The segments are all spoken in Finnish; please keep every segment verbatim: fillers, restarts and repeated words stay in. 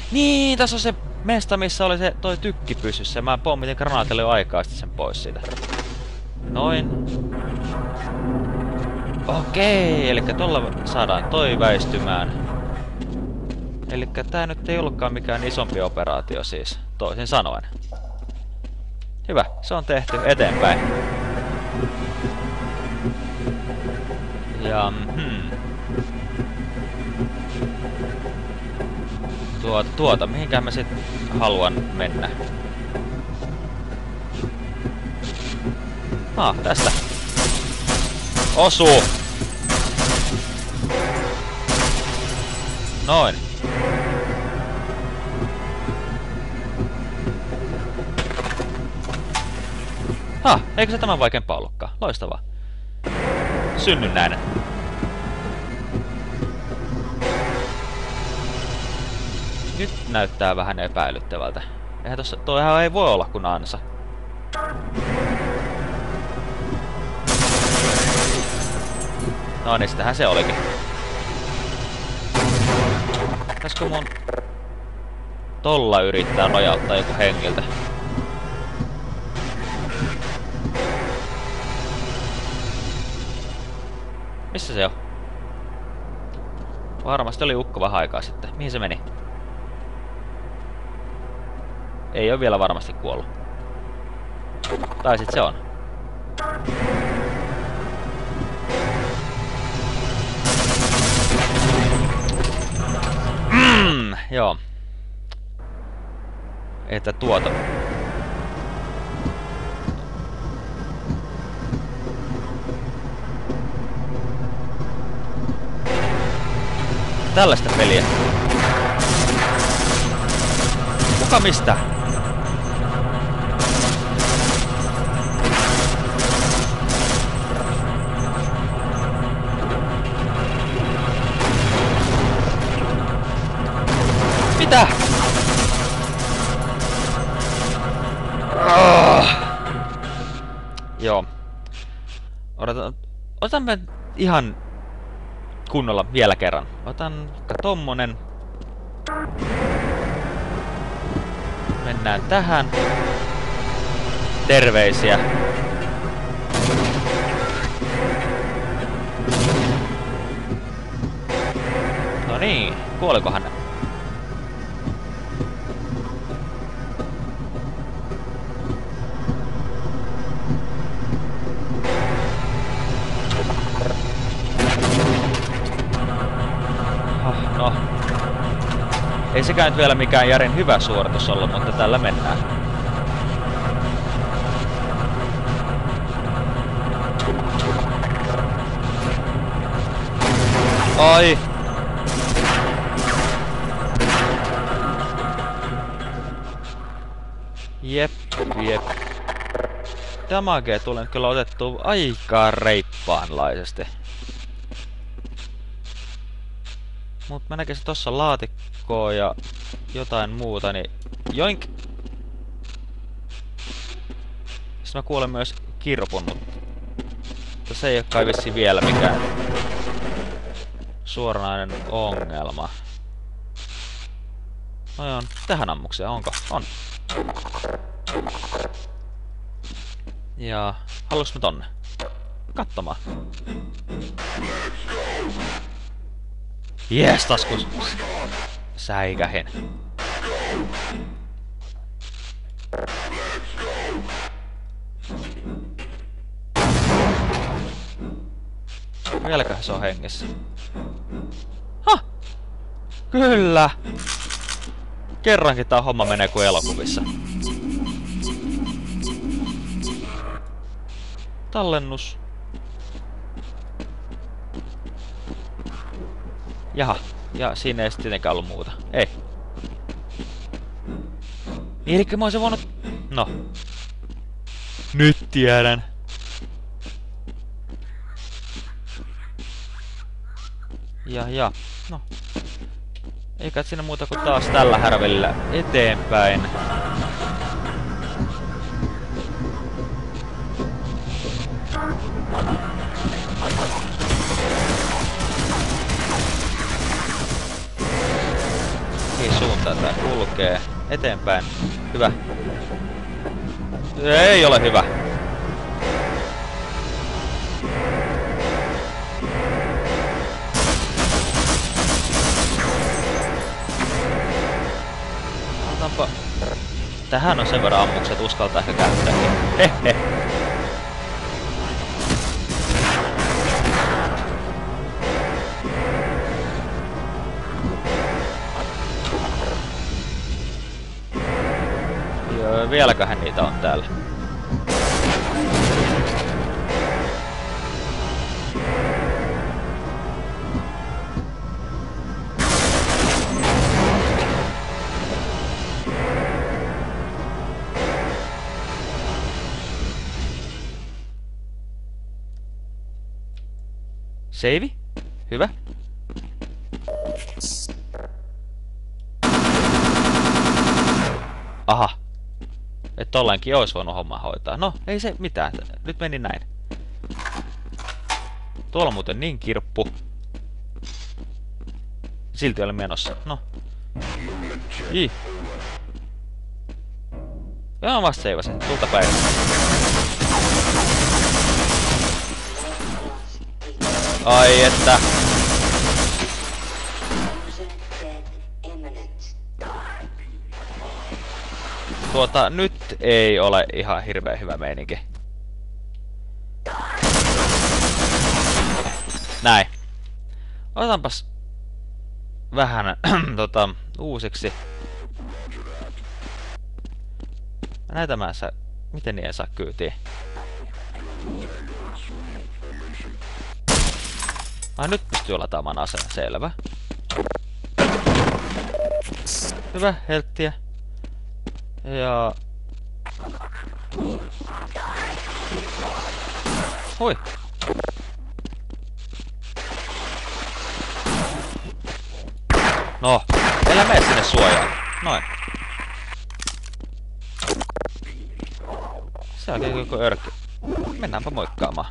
Niin, tässä on se mesta, missä oli se toi tykki pysyssä. Mä pommitin granaatille jo aikaa sitten sen pois siitä. Noin. Okei, eli tuolla saadaan toi väistymään. Eli tää nyt ei ollutkaan mikään isompi operaatio siis, toisin sanoen. Hyvä, se on tehty eteenpäin. Ja hmm. Tuota, tuota, mihinkään mä sit haluan mennä? Ah, tästä. Osuu! Noin. Ha, eikö se tämän vaikeampaa ollutkaan? Loistavaa. Synnynnäinen. Nyt näyttää vähän epäilyttävältä. Eihän tossa, toihan ei voi olla kuin ansa. No niin, sitähän se olikin. Pitäisikö mun tolla yrittää nojauttaa joku hengiltä? Missä se on? Varmasti oli ukko vähän aikaa sitten. Mihin se meni? Ei ole vielä varmasti kuollut. Tai sit se on. Mm, joo. Että tuota. Tällaista peliä. Kuka mistä? Mitä? Oh. Joo. Odotan. Otamme ihan kunnolla vielä kerran. Otan tommonen. Mennään tähän. Terveisiä. No niin, kuolikohan? No. Ei sekään nyt vielä mikään järin hyvä suoritus ollut, mutta tällä mennään. Ai! Jep, jep. Damagea tulee kyllä otettua aika reippaanlaisesti. Mut mä näkisin tossa laatikkoa ja jotain muuta, niin joink! Sitten mä kuulen myös kirpun, mutta se ei oo kai vissiin vielä mikään suoranainen ongelma. No on, tähän ammukseen, onko? On. Ja haluuks mä tonne? Katsomaan. Jes, taskus säikähin. Vieläköhän se on hengissä? Hah! Kyllä! Kerrankin tää homma menee kuin elokuvissa. Tallennus. Jaha, ja siinä ei sitten tietenkään ollut muuta. Ei. Niin, elikkä mä oisin voinut... No. Nyt tiedän. Ja, ja. No. Eikä siinä muuta kuin taas tällä härvelillä eteenpäin. Mihin suuntaan tää kulkee? Eteenpäin. Hyvä. Ei ole hyvä. Otetaanpa... Tähän on sen verran ammukset, uskaltaa ehkä käyttääkin. Hehe. Joo, vieläköhän niitä on täällä. Save. Hyvä. Aha. Et tollainkin ois voinut hommaa hoitaa. No, ei se mitään. Nyt meni näin. Tuolla on muuten niin kirppu. Silti oli menossa. No. Ii. Joo, vasta seivasin. Tulta päivä. Ai että. Tuota, nyt ei ole ihan hirveän hyvä meininki. Näin. Otanpas vähän tota, uusiksi. Näitä mä en saa... Miten niin ei saa kyytiin? Ai nyt pystyy lataamaan aseen, selvä. Hyvä, helttiä. Ja... Hui! No, älä mene sinne suojaan. Noin. Se on oikein koko örkki. Mennäänpä moikkaamaan.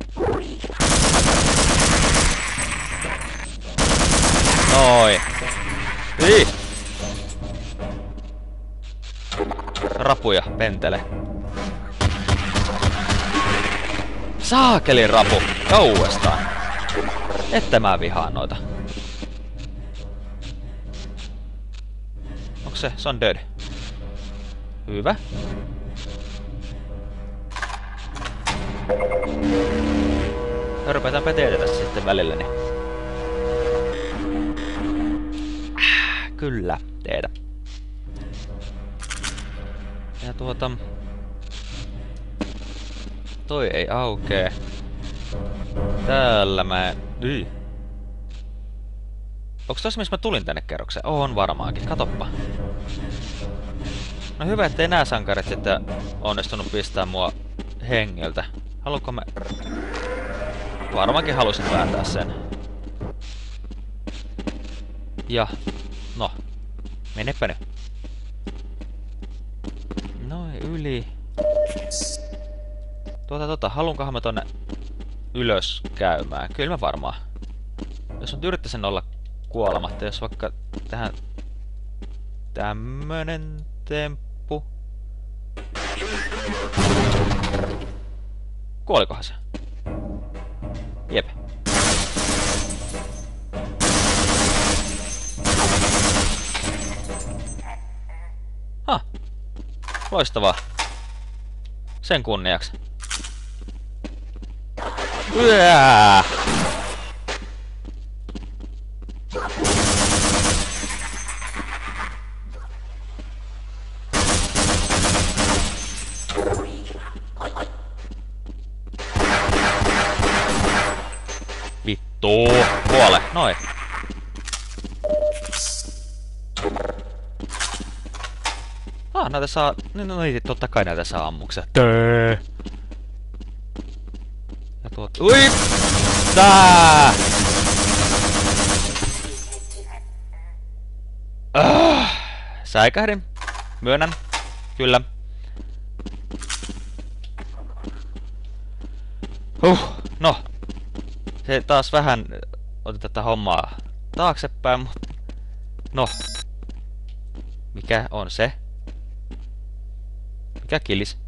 Noin. Ii! Rapuja, pentele. Saakelin rapu! Kauestaan. Että mä vihaan noita. Onks se? Se on dead. Hyvä. Rupetaanpä teetä tässä sitten välilläni. Äh, kyllä, teetä. Ja tuota... Toi ei aukee. Täällä mä... Yy. Onks tossa missä mä tulin tänne kerrokseen? On varmaankin, katoppa. No hyvä, ettei nää sankarit sitten onnistunut pistää mua hengiltä. Haluanko mä... Varmaankin halusin vääntää sen. Ja... No. Menepä nyt. Noin yli. Tuota tota, haluankohan mä tonne ylös käymään? Kyllä mä varmaan. Jos nyt yrittäisin olla kuolematta, jos vaikka tähän... Tämmönen temppu... Kuolikohan se? Jep. Ha. Loistavaa. Sen kunniaksi. Yää! Vittu! Kuole! Noin! Ah, näitä saa... No, no niin, totta kai näitä saa ammuksia. Töö! Ja tuot... Ui! Tää! Ah, säikähdin. Myönnän. Kyllä. Huh, no. Se taas vähän otin tätä hommaa taaksepäin, mutta... No. Mikä on se? Mikä kilis?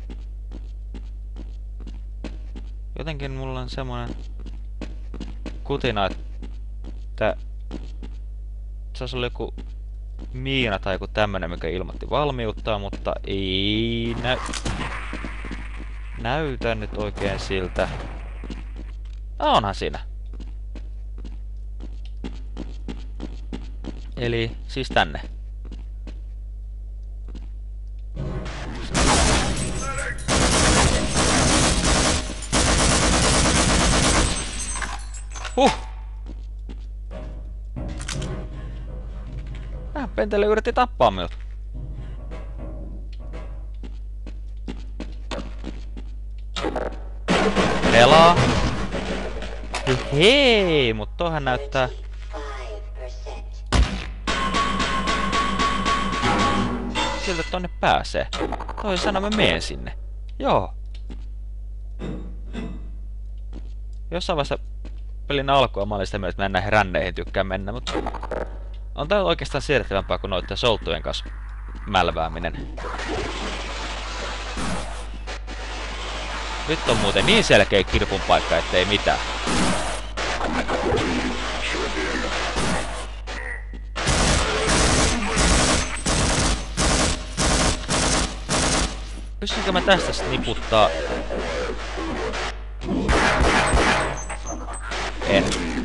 Jotenkin mulla on semmonen kutina, että se olisi ollut joku miina tai joku tämmönen, mikä ilmoitti valmiutta, mutta ei näy... näytä nyt oikein siltä. Ah, onhan siinä. Eli siis tänne. Huh! Äh, Pentele yritti tappaa minut. Pelaa. Hei, mut toihan näyttää... siltä tonne pääsee. Toisin sanoen mä meen sinne. Joo. Jossain vaiheessa pelin alkua mä olin sitä mieltä, että mä en näihin ränneihin tykkää mennä, mutta... on tää oikeastaan siirrettävämpää kuin noitten soltujen kanssa mälvääminen. Nyt on muuten niin selkeä kirpun paikka, ettei mitään. Pystynkö mä tästä sit niputtaa? En.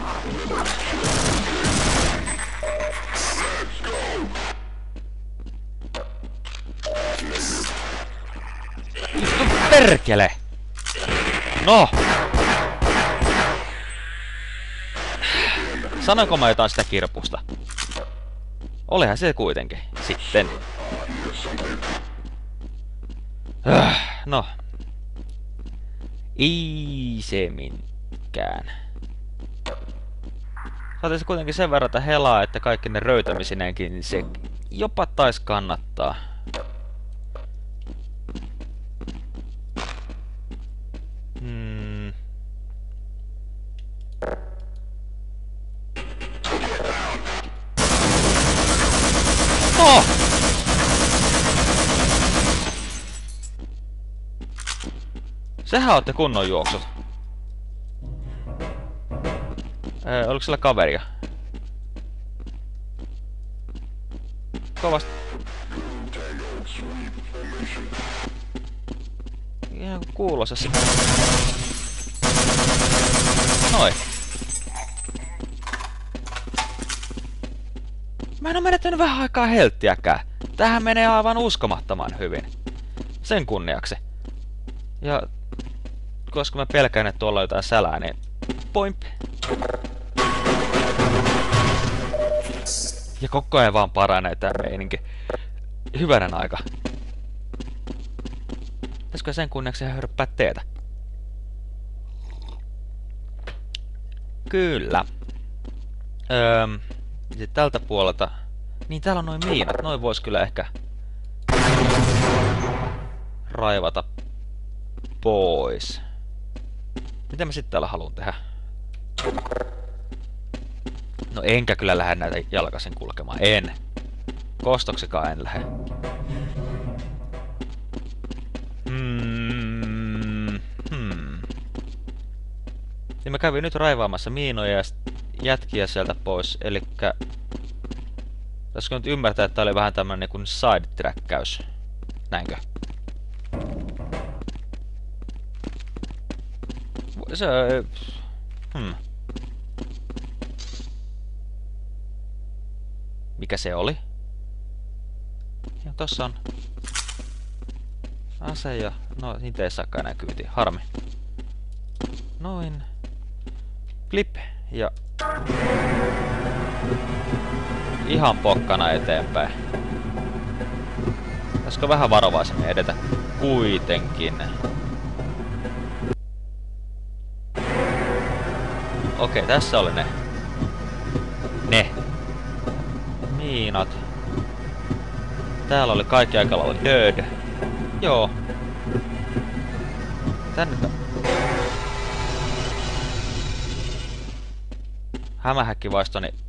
Perkele! No! Sanoinko mä jotain sitä kirpusta? Olihan se kuitenkin. Sitten. No. Ei se minkään. Saatiin se kuitenkin sen verran helaa, että kaikki ne röytämisineenkin niin se jopa tais kannattaa. Hmm. Oh! Sehän ootte kunnon juoksut. Öö, oliko sillä kaveria? Kovasti. Ihan kuulossa se. Noin. Mä en oo menettänyt vähän aikaa helttiäkään. Tähän menee aivan uskomattoman hyvin. Sen kunniaksi. Ja koska mä pelkään, että tuolla on jotain sälää, niin poimp. Ja koko ajan vaan paranee tää meininki. Hyvänen aika. Pitäisikö sen kunniaksi ihan hörppää teetä? Kyllä. Öö, sitten tältä puolelta... niin täällä on noin miinat. Noin vois kyllä ehkä... raivata pois. Mitä mä sitten täällä haluan tehdä? No enkä kyllä lähde näitä jalkaisin kulkemaan. En. Kostoksikaan en lähde. Hmm. Hmm. Niin mä kävin nyt raivaamassa miinoja ja jätkiä sieltä pois. Elikkä... Pitäisikö nyt ymmärtää, että tää oli vähän tämmönen niinku side-träkkäys. Näinkö? Se... Hmm. Mikä se oli? Ja tossa on... ase ja... no, niitä ei saakaan enää kyyti. Harmi. Noin. Flip. Ja... ihan pokkana eteenpäin. Pitäisikö vähän varovaisemmin edetä? Kuitenkin. Okei, tässä oli ne. Ne. Miinat. Täällä oli kaikki aika lailla död. Joo. Tänne... hämähäkkivaistoni